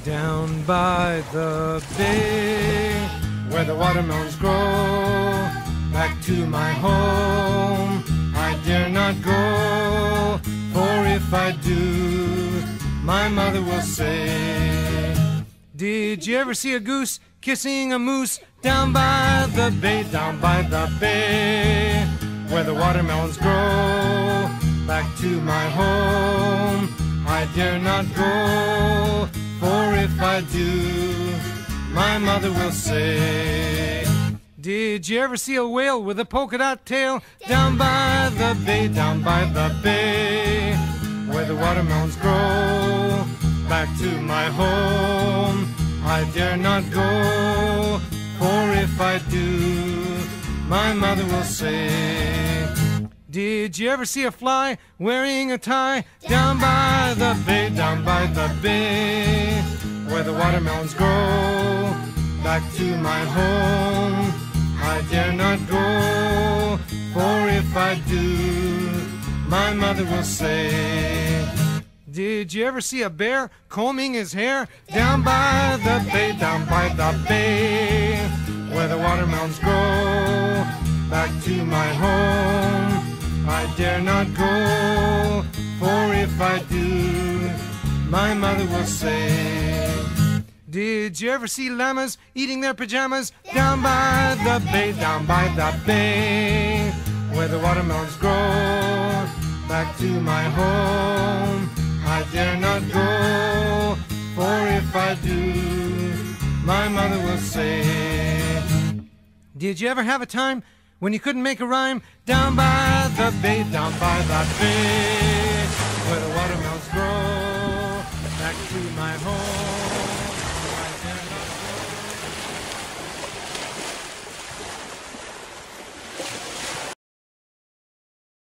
Down by the bay, where the watermelons grow, back to my home I dare not go, for if I do, my mother will say. Did you ever see a goose kissing a moose? Down by the bay, down by the bay, where the watermelons grow, back to my home I dare not go, for if I do, my mother will say. Did you ever see a whale with a polka dot tail? Down by the bay, down by the bay, where the watermelons grow, back to my home I dare not go, for if I do, my mother will say. Did you ever see a fly wearing a tie? Down by the bay, down by the bay, where the watermelons grow, back to my home I dare not go, for if I do, my mother will say. Did you ever see a bear combing his hair? Down by the bay, down by the bay, where the watermelons grow, back to my home I dare not go, for if I do, my mother will say. Did you ever see llamas eating their pajamas? Down by the bay, down by the bay, where the watermelons grow, back to my home I dare not go, for if I do, my mother will say. Did you ever have a time when you couldn't make a rhyme? Down by the bay, down by the bay, where the watermelons grow, back to my home